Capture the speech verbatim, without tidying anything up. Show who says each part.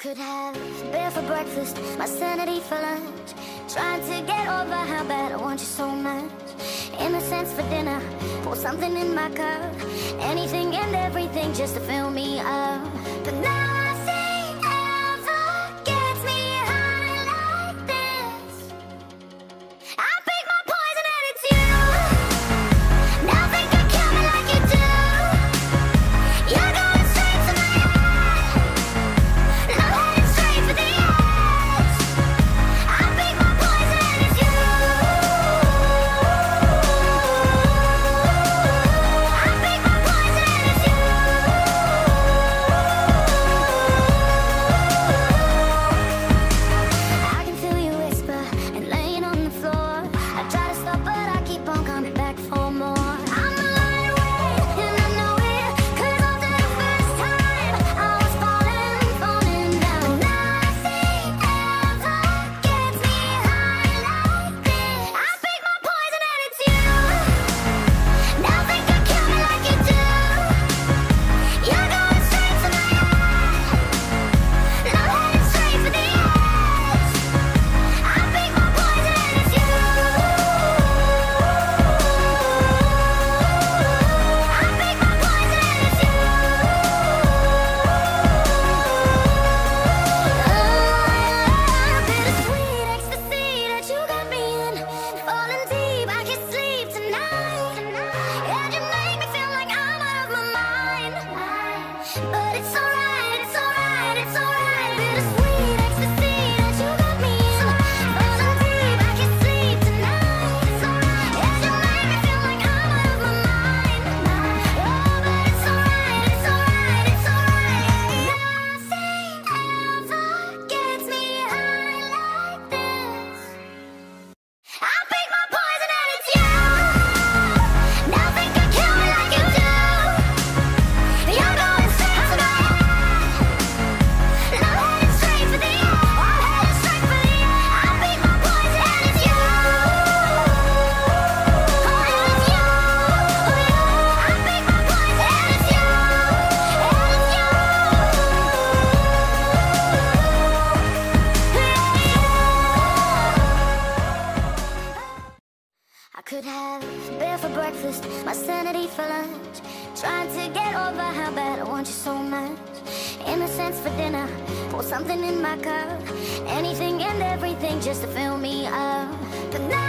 Speaker 1: could have beer for breakfast, my sanity for lunch. Trying to get over how bad I want you so much. Innocence for dinner, pour something in my cup. Anything and everything just to fill me up. But nothing ever gets me high like this. I pick my poison and it's you. Nothing can kill me like you do. You're going straight to my head. I'm heading straight for the edge. I pick my poison and it's you. I pick my poison and it's you. I can feel you whisper and laying on the floor. I try to stop but I keep on coming back for more. I'm a lightweight and I know it, 'cause after the first time I was falling, falling down. But nothing ever gets me high like this. I pick my poison and it's you. Nothing can kill me like you do. You're going straight to my head. I'm heading straight for the edge. I pick my poison and it's you. I pick my poison and it's you. Bittersweet ecstasy that you got me in. Falling deep, I can't sleep tonight. And you make me feel like I'm out of my mind. But it's alright, it's alright, it's alright. Bittersweet ecstasy that you got me in. Falling deep, I can't sleep tonight. And you make me feel like I'm out of my mind. Oh, but it's alright, it's alright, it's alright. Nothing ever gets me high like this. I pick my poison and it's you. Nothing can kill me like you do. You're going straight to my head. I'm heading straight for the edge. I'm heading straight for the edge. I pick my poison and it's you. Oh, and it's you. Oh, yeah. I pick my poison and it's you. And it's you. I could have beer for breakfast, my sanity for lunch. Trying to get over how bad I want you so much. Innocence for dinner, pour something in my cup. Anything and everything just to fill me up. But now